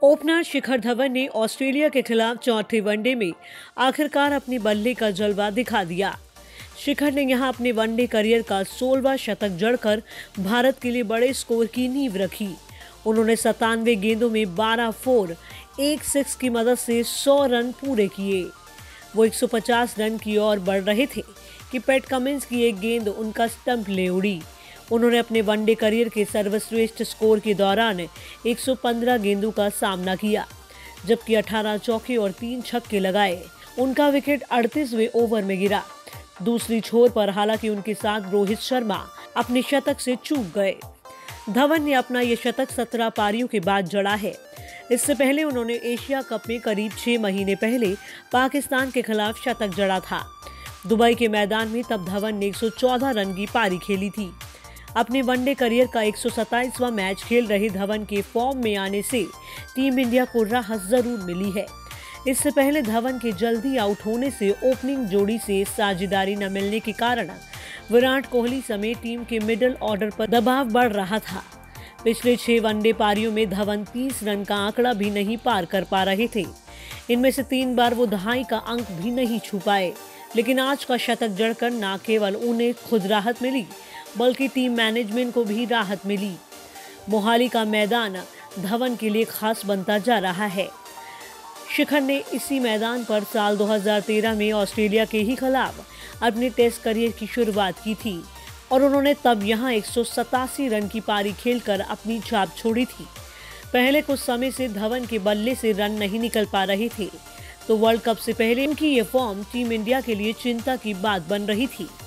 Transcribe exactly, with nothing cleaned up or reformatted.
Opener Shikhar Dhawan ने Australia के खिलाफ चौथे वनडे में आखिरकार अपनी बल्ले का जलवा दिखा दिया। शिखर ने यहां अपने वनडे करियर का सोलहवां शतक जड़कर भारत के लिए बड़े स्कोर की नींव रखी। उन्होंने सत्तानवे गेंदों में बारह फोर एक सिक्स की मदद से सौ रन पूरे किए। वो एक सौ पचास रन की ओर बढ़ रहे थे कि पैट कमिंस की एक गेंद उनका स्टंप ले उड़ी। उन्होंने अपने वनडे करियर के सर्वश्रेष्ठ स्कोर के दौरान एक सौ पंद्रह गेंदों का सामना किया, जबकि अठारह चौके और तीन छक्के लगाए। उनका विकेट अड़तीसवें ओवर में गिरा। दूसरी छोर पर हालांकि उनके साथ रोहित शर्मा अपने शतक से चूक गए। धवन ने अपना ये शतक सत्रह पारियों के बाद जड़ा है। इससे पहले उन्होंने एशिया कप में करीब छह महीने पहले पाकिस्तान के खिलाफ शतक जड़ा था। दुबई के मैदान में तब धवन ने एक सौ चौदह रन की पारी खेली थी। अपने वनडे करियर का एक सौ सत्ताईसवां मैच खेल रहे धवन के फॉर्म में आने से टीम इंडिया को राहत जरूर मिली है। इससे पहले धवन के जल्दी आउट होने से ओपनिंग जोड़ी से साझेदारी न मिलने के कारण विराट कोहली समेत टीम के मिडिल ऑर्डर पर दबाव बढ़ रहा था। पिछले छह वनडे पारियों में धवन तीस रन का आंकड़ा भी नहीं पार कर पा रहे थे। इनमें से तीन बार वो दहाई का अंक भी नहीं छू पाए। लेकिन आज का शतक जड़कर न केवल उन्हें खुद राहत मिली, बल्कि टीम मैनेजमेंट को भी राहत मिली। मोहाली का मैदान धवन के लिए खास बनता जा रहा है। शिखर ने इसी मैदान पर साल दो हज़ार तेरह में ऑस्ट्रेलिया के ही खिलाफ अपने टेस्ट करियर की शुरुआत की थी और उन्होंने तब यहां एक सौ सतासी रन की पारी खेलकर अपनी छाप छोड़ी थी। पहले कुछ समय से धवन के बल्ले से रन नहीं निकल पा रहे थे, तो वर्ल्ड कप से पहले उनकी ये फॉर्म टीम इंडिया के लिए चिंता की बात बन रही थी।